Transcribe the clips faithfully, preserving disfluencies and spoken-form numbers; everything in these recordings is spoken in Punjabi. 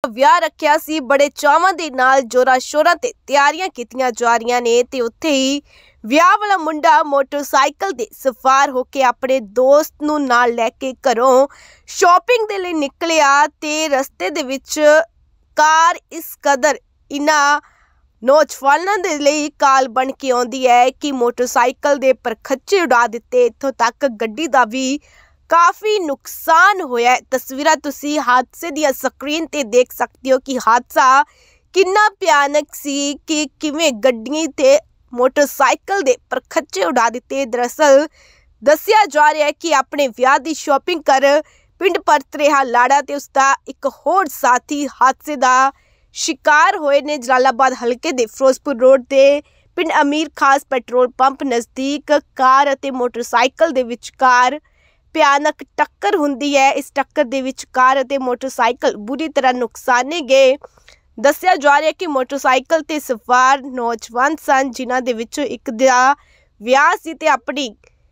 ਵਿਆਹ ਰੱਖਿਆ ਸੀ। ਬੜੇ ਚਾਵਾਂ ਦੇ ਨਾਲ ਜੋਰਾਂ ਸ਼ੋਰਾਂ ਤੇ ਤਿਆਰੀਆਂ ਕੀਤੀਆਂ ਜਾ ਰਹੀਆਂ ਨੇ ਤੇ ਉੱਥੇ ਹੀ ਵਿਆਹ ਵਾਲਾ ਮੁੰਡਾ ਮੋਟਰਸਾਈਕਲ ਤੇ ਸਵਾਰ ਹੋ ਕੇ ਆਪਣੇ ਦੋਸਤ ਨੂੰ ਨਾਲ ਲੈ ਕੇ ਘਰੋਂ ਸ਼ਾਪਿੰਗ ਦੇ ਲਈ ਨਿਕਲਿਆ ਤੇ ਰਸਤੇ ਦੇ ਵਿੱਚ ਕਾਰ ਇਸ ਕਦਰ ਇਨ੍ਹਾਂ ਨੌਜਵਾਨਾਂ ਦੇ ਲਈ ਕਾਲ ਬਣ ਕੇ ਆਉਂਦੀ ਹੈ ਕਿ ਮੋਟਰਸਾਈਕਲ ਦੇ ਪਰਖੱਚੇ ਉਡਾ ਦਿੱਤੇ। ਇੱਥੋਂ ਤੱਕ ਗੱਡੀ ਦਾ ਵੀ ਕਾਫੀ ਨੁਕਸਾਨ ਹੋਇਆ ਹੈ। ਤਸਵੀਰਾਂ ਤੁਸੀਂ ਹਾਦਸੇ ਦੀਆਂ ਸਕਰੀਨ ਤੇ ਦੇਖ ਸਕਦੇ ਹੋ ਕਿ ਹਾਦਸਾ ਕਿੰਨਾ ਭਿਆਨਕ ਸੀ ਕਿ ਕਿਵੇਂ ਗੱਡੀ ਤੇ ਮੋਟਰਸਾਈਕਲ ਦੇ ਪਰਖੱਚੇ ਉਡਾ ਦਿੱਤੇ। ਦਰਅਸਲ ਦੱਸਿਆ ਜਾ ਰਿਹਾ ਹੈ ਕਿ ਆਪਣੇ ਵਿਆਹ ਦੀ ਸ਼ਾਪਿੰਗ ਕਰ ਪਿੰਡ ਪਰਤ ਰਿਹਾ ਲਾੜਾ ਤੇ ਉਸਦਾ ਇੱਕ ਹੋਰ ਸਾਥੀ ਹਾਦਸੇ ਦਾ शिकार होए ने। जलालाबाद हल्के दे फिरोजपुर रोड दे पिंड अमीर खास पेट्रोल पंप नज़दीक कार अते मोटरसाइकिल दे विचकार भयानक टक्कर हुंदी है। इस टक्कर दे विच कार अते मोटरसाइकिल बुरी तरह नुकसाने गए। दस्सिया जा रहा है कि मोटरसाइकिल ते सवार नौजवान सन जिन्हां दे विचों इक दा विआह सी ते अपनी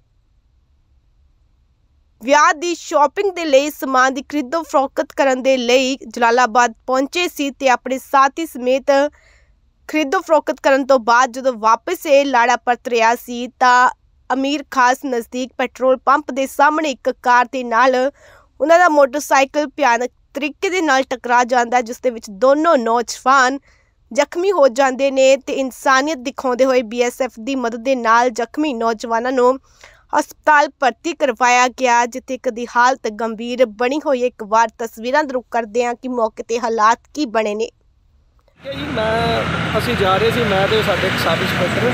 ਵਿਆਹ ਦੀ ਸ਼ਾਪਿੰਗ ਦੇ ਲਈ ਸਮਾਨ ਦੀ ਖਰੀਦੋ ਫਰੋਖਤ ਕਰਨ ਦੇ ਲਈ ਜਲਾਲਾਬਾਦ ਪਹੁੰਚੇ ਸੀ ਤੇ ਆਪਣੇ ਸਾਥੀ ਸਮੇਤ ਖਰੀਦੋ ਫਰੋਖਤ ਕਰਨ ਤੋਂ ਬਾਅਦ ਜਦੋਂ ਵਾਪਸ ਇਹ ਲਾੜਾ ਪਰਤ ਰਿਹਾ ਸੀ ਤਾਂ ਅਮੀਰ ਖਾਸ ਨਜ਼ਦੀਕ ਪੈਟਰੋਲ ਪੰਪ ਦੇ ਸਾਹਮਣੇ ਇੱਕ ਕਾਰ ਦੇ ਨਾਲ ਉਹਨਾਂ ਦਾ ਮੋਟਰਸਾਈਕਲ ਭਿਆਨਕ ਤਰੀਕੇ ਦੇ ਨਾਲ ਟਕਰਾ ਜਾਂਦਾ ਜਿਸ ਦੇ ਵਿੱਚ ਦੋਨੋਂ ਨੌਜਵਾਨ ਜ਼ਖਮੀ ਹੋ ਜਾਂਦੇ ਨੇ ਤੇ ਇਨਸਾਨੀਅਤ ਦਿਖਾਉਂਦੇ ਹੋਏ ਬੀ ਐਸ ਐਫ ਦੀ ਮਦਦ ਦੇ ਨਾਲ ਜ਼ਖਮੀ ਨੌਜਵਾਨਾਂ ਨੂੰ ਹਸਪਤਾਲ ਭਰਤੀ ਕਰਵਾਇਆ ਗਿਆ ਜਿੱਥੇ ਇੱਕ ਦੀ ਹਾਲਤ ਗੰਭੀਰ ਬਣੀ ਹੋਈ ਹੈ। ਇੱਕ ਵਾਰ ਤਸਵੀਰਾਂ ਦਾ ਰੁਕ ਕਰਦੇ ਹਾਂ ਕਿ ਮੌਕੇ ਤੇ ਹਾਲਾਤ ਕੀ ਬਣੇ ਨੇ। ਜੀ ਮੈਂ ਅਸੀਂ ਜਾ ਰਹੇ ਸੀ ਮੈਂ ਤੇ ਸਾਡੇ ਇੱਕ ਸਬ ਇੰਸਪੈਕਟਰ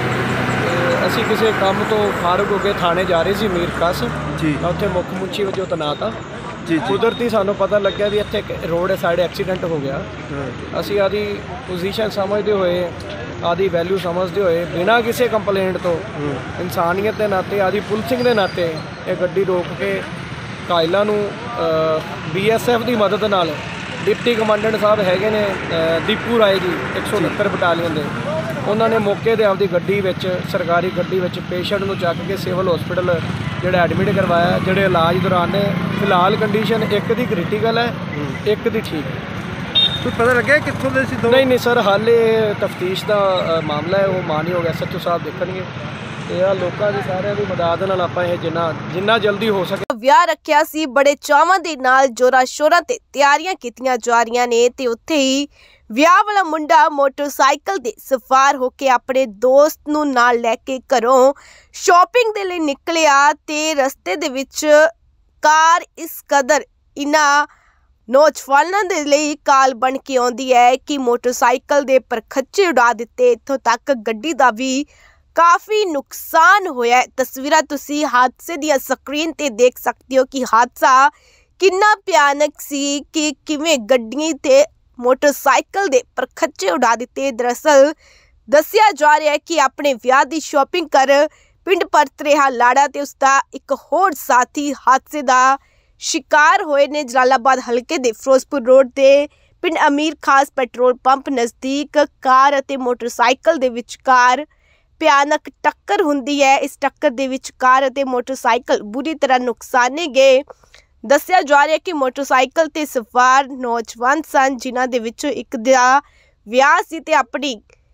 ਤੇ ਅਸੀਂ ਕਿਸੇ ਕੰਮ ਤੋਂ ਫਾਰਗ ਹੋ ਕੇ ਥਾਣੇ ਜਾ ਰਹੇ ਸੀ ਮੀਰ ਖਾਸ ਜੀ। ਉੱਥੇ ਮੁੱਖ ਮੁੰਚੀ ਵਜੋਂ ਤੈਨਾਤ ਆ ਜੀ। ਕੁਦਰਤੀ ਸਾਨੂੰ ਪਤਾ ਲੱਗਿਆ ਵੀ ਇੱਥੇ ਰੋਡ ਸਾਈਡ ਐਕਸੀਡੈਂਟ ਹੋ ਗਿਆ। ਅਸੀਂ ਆਦੀ ਪੋਜੀਸ਼ਨ ਸਮਝਦੇ ਹੋਏ ਆਦੀ ਵੈਲਿਊ ਸਮਝਦੇ ਹੋਏ ਬਿਨਾਂ ਕਿਸੇ ਕੰਪਲੇਂਟ ਤੋਂ ਇਨਸਾਨੀਅਤ ਦੇ ਨਾਤੇ ਆਦੀ ਪੁਲਿਸਿੰਗ ਦੇ ਨਾਤੇ ਇਹ ਗੱਡੀ ਰੋਕ ਕੇ ਕਾਇਲਾ ਨੂੰ ਬੀ ਐਸ ਐਫ ਦੀ ਮਦਦ ਨਾਲ ਡਿਪਟੀ ਕਮਾਂਡੈਂਟ ਸਾਹਿਬ ਹੈਗੇ ਨੇ ਦੀਪੂ ਰਾਏ ਜੀ ਇੱਕ ਸੌ ਉਨੱਤਰ ਬਟਾਲੀਅਨ ਦੇ, ਉਹਨਾਂ ਨੇ ਮੌਕੇ 'ਤੇ ਆਪਦੀ ਗੱਡੀ ਵਿੱਚ ਸਰਕਾਰੀ ਗੱਡੀ ਵਿੱਚ ਪੇਸ਼ੈਂਟ ਨੂੰ ਚੱਕ ਕੇ ਸਿਵਲ ਹਸਪੀਟਲ ਜਿਹੜਾ ਐਡਮਿਟ ਕਰਵਾਇਆ। ਜਿਹੜੇ ਇਲਾਜ ਦੌਰਾਨ ਨੇ ਫਿਲਹਾਲ ਕੰਡੀਸ਼ਨ ਇੱਕ ਦੀ ਕ੍ਰਿਟੀਕਲ ਹੈ, ਇੱਕ ਦੀ ਠੀਕ ਹੈ। ਕੋਈ ਪਤਾ ਲੱਗਿਆ ਕਿੱਥੋਂ ਦੇ ਸੀ? ਨਹੀਂ ਨਹੀਂ ਸਰ, ਹਾਲੇ ਤਫਤੀਸ਼ ਦਾ ਮਾਮਲਾ ਹੈ, ਉਹ ਮਾਨਯੋਗ ਐਸ ਐਚ ਓ ਸਾਹਿਬ ਦੇਖਣਗੇ ਤੇ ਆ ਲੋਕਾਂ ਦੀ ਸਾਰਿਆਂ ਦੀ ਮਦਦ ਨਾਲ ਆਪਾਂ ਇਹ ਜਿੰਨਾ ਜਿੰਨਾ ਜਲਦੀ ਹੋ ਸਕੇ। ਵਿਆਹ ਰੱਖਿਆ ਸੀ। ਬੜੇ ਚਾਵਾਂ ਦੇ ਨਾਲ ਜੋਰਾਂ ਸ਼ੋਰਾਂ ਤੇ ਤਿਆਰੀਆਂ ਕੀਤੀਆਂ ਜਾ ਰਹੀਆਂ ਨੇ ਤੇ ਉੱਥੇ ਹੀ ਵਿਆਹ ਵਾਲਾ ਮੁੰਡਾ ਮੋਟਰਸਾਈਕਲ ਤੇ ਸਵਾਰ ਹੋ ਕੇ ਆਪਣੇ ਦੋਸਤ ਨੂੰ ਨਾਲ ਲੈ ਕੇ ਘਰੋਂ ਸ਼ਾਪਿੰਗ ਦੇ ਲਈ ਨਿਕਲਿਆ ਤੇ ਰਸਤੇ ਦੇ ਵਿੱਚ ਕਾਰ ਇਸ ਕਦਰ ਇਨ੍ਹਾਂ ਨੌਜਵਾਨਾਂ ਦੇ ਲਈ ਕਾਲ ਬਣ ਕੇ ਆਉਂਦੀ ਹੈ ਕਿ ਮੋਟਰਸਾਈਕਲ ਦੇ ਪਰਖੱਚੇ ਉਡਾ ਦਿੱਤੇ। ਇੱਥੋਂ ਤੱਕ ਗੱਡੀ ਦਾ ਵੀ ਕਾਫੀ ਨੁਕਸਾਨ ਹੋਇਆ ਹੈ। ਤਸਵੀਰਾਂ ਤੁਸੀਂ ਹਾਦਸੇ ਦੀਆਂ ਸਕਰੀਨ ਤੇ ਦੇਖ ਸਕਦੇ ਹੋ ਕਿ ਹਾਦਸਾ ਕਿੰਨਾ ਭਿਆਨਕ ਸੀ ਕਿ ਕਿਵੇਂ ਗੱਡੀ ਤੇ ਮੋਟਰਸਾਈਕਲ ਦੇ ਪਰਖੱਚੇ ਉਡਾ ਦਿੱਤੇ। ਦਰਅਸਲ ਦੱਸਿਆ ਜਾ ਰਿਹਾ ਹੈ ਕਿ ਆਪਣੇ ਵਿਆਹ ਦੀ ਸ਼ਾਪਿੰਗ ਕਰ ਪਿੰਡ ਪਰਤ ਰਿਹਾ ਲਾੜਾ ਤੇ ਉਸਦਾ ਇੱਕ ਹੋਰ ਸਾਥੀ ਹਾਦਸੇ ਦਾ शिकार होए ने। जलालाबाद हल्के दे फिरोजपुर रोड दे पिंड अमीर खास पेट्रोल पंप नज़दीक कार अते मोटरसाइकिल दे विचकार भयानक टक्कर हुंदी है। इस टक्कर दे विच कार अते मोटरसाइकिल बुरी तरह नुकसाने गए। दस्सिया जा रहा है कि मोटरसाइकिल ते सवार नौजवान सन जिन्हां दे विचों इक दा विआह सी ते अपनी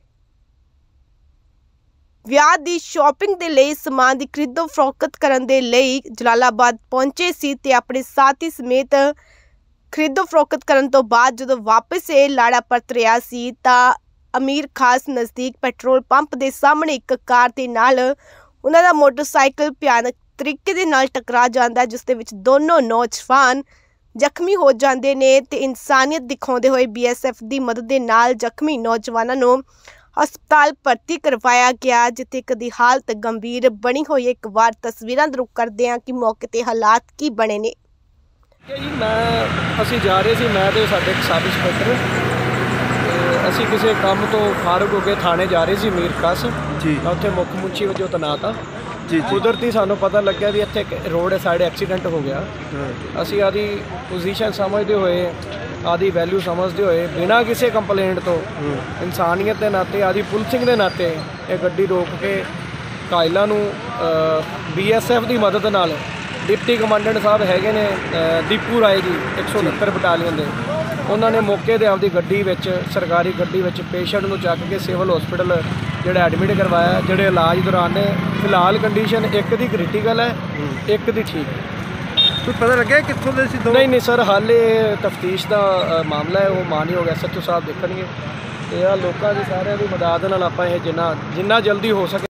ਵਿਆਹ ਦੀ ਸ਼ਾਪਿੰਗ ਦੇ ਲਈ ਸਮਾਨ ਦੀ ਖਰੀਦੋ ਫਰੋਖਤ ਕਰਨ ਦੇ ਲਈ ਜਲਾਲਾਬਾਦ ਪਹੁੰਚੇ ਸੀ ਤੇ ਆਪਣੇ ਸਾਥੀ ਸਮੇਤ ਖਰੀਦੋ ਫਰੋਖਤ ਕਰਨ ਤੋਂ ਬਾਅਦ ਜਦੋਂ ਵਾਪਸ ਇਹ ਲਾੜਾ ਪਰਤ ਰਿਹਾ ਸੀ ਤਾਂ ਅਮੀਰ ਖਾਸ ਨਜ਼ਦੀਕ ਪੈਟਰੋਲ ਪੰਪ ਦੇ ਸਾਹਮਣੇ ਇੱਕ ਕਾਰ ਦੇ ਨਾਲ ਉਹਨਾਂ ਦਾ ਮੋਟਰਸਾਈਕਲ ਭਿਆਨਕ ਤਰੀਕੇ ਦੇ ਨਾਲ ਟਕਰਾ ਜਾਂਦਾ ਜਿਸ ਦੇ ਵਿੱਚ ਦੋਨੋਂ ਨੌਜਵਾਨ ਜ਼ਖਮੀ ਹੋ ਜਾਂਦੇ ਨੇ ਤੇ ਇਨਸਾਨੀਅਤ ਦਿਖਾਉਂਦੇ ਹੋਏ ਬੀ ਐਸ ਐਫ ਦੀ ਮਦਦ ਦੇ ਨਾਲ ਜ਼ਖਮੀ ਨੌਜਵਾਨਾਂ ਨੂੰ ਹਸਪਤਾਲ ਭਰਤੀ ਕਰਵਾਇਆ ਗਿਆ ਜਿੱਥੇ ਇੱਕ ਦੀ ਹਾਲਤ ਗੰਭੀਰ ਬਣੀ ਹੋਈ ਹੈ। ਇੱਕ ਵਾਰ ਤਸਵੀਰਾਂ ਦਾ ਰੁਕ ਕਰਦੇ ਹਾਂ ਕਿ ਮੌਕੇ ਤੇ ਹਾਲਾਤ ਕੀ ਬਣੇ ਨੇ। ਜੀ ਮੈਂ ਅਸੀਂ ਜਾ ਰਹੇ ਸੀ ਮੈਂ ਤੇ ਸਾਡੇ ਇੱਕ ਸਬ ਇੰਸਪੈਕਟਰ ਤੇ ਅਸੀਂ ਕਿਸੇ ਕੰਮ ਤੋਂ ਫਾਰਗ ਹੋ ਕੇ ਥਾਣੇ ਜਾ ਰਹੇ ਸੀ ਮੀਰ ਖਾਸ ਜੀ। ਉੱਥੇ ਮੁੱਖ ਮੁੰਚੀ ਵਜੋਂ ਤੈਨਾਤ ਆ ਜੀ। ਕੁਦਰਤੀ ਸਾਨੂੰ ਪਤਾ ਲੱਗਿਆ ਵੀ ਇੱਥੇ ਰੋਡ ਸਾਈਡ ਐਕਸੀਡੈਂਟ ਹੋ ਗਿਆ। ਅਸੀਂ ਆਦੀ ਪੋਜੀਸ਼ਨ ਸਮਝਦੇ ਹੋਏ ਆਦੀ ਵੈਲਿਊ ਸਮਝਦੇ ਹੋਏ ਬਿਨਾਂ ਕਿਸੇ ਕੰਪਲੇਂਟ ਤੋਂ ਇਨਸਾਨੀਅਤ ਦੇ ਨਾਤੇ ਆਦੀ ਪੁਲਿਸਿੰਗ ਦੇ ਨਾਤੇ ਇਹ ਗੱਡੀ ਰੋਕ ਕੇ ਕਾਇਲਾ ਨੂੰ ਬੀ ਐਸ ਐਫ ਦੀ ਮਦਦ ਨਾਲ ਡਿਪਟੀ ਕਮਾਂਡੈਂਟ ਸਾਹਿਬ ਹੈਗੇ ਨੇ ਦੀਪੂ ਰਾਏ ਜੀ ਇੱਕ ਸੌ ਉਨੱਤਰ ਬਟਾਲੀਅਨ ਦੇ, ਉਹਨਾਂ ਨੇ ਮੌਕੇ 'ਤੇ ਆਪਦੀ ਗੱਡੀ ਵਿੱਚ ਸਰਕਾਰੀ ਗੱਡੀ ਵਿੱਚ ਪੇਸ਼ੈਂਟ ਨੂੰ ਚੱਕ ਕੇ ਸਿਵਲ ਹਸਪੀਟਲ ਜਿਹੜਾ ਐਡਮਿਟ ਕਰਵਾਇਆ, ਜਿਹੜੇ ਇਲਾਜ ਦੌਰਾਨ ਨੇ। ਫਿਲਹਾਲ ਕੰਡੀਸ਼ਨ ਇੱਕ ਦੀ ਕ੍ਰਿਟੀਕਲ ਹੈ, ਇੱਕ ਦੀ ਠੀਕ ਹੈ। ਕੋਈ ਪਤਾ ਲੱਗਿਆ ਕਿੱਥੋਂ ਦੇ ਸੀ ਦੋ? ਨਹੀਂ ਨਹੀਂ ਸਰ, ਹਾਲੇ ਤਫਤੀਸ਼ ਦਾ ਅ, ਮਾਮਲਾ ਹੈ, ਉਹ ਮਾਨਯੋਗ ਐਸ ਐਚ ਓ ਸਾਹਿਬ ਦੇਖਣਗੇ। ਤੇ ਆ ਲੋਕਾਂ ਦੀ ਸਾਰਿਆਂ ਦੀ ਮਦਦ ਨਾਲ ਆਪਾਂ ਇਹ ਜਿੰਨਾ ਜਿੰਨਾ ਜਲਦੀ ਹੋ ਸਕੇ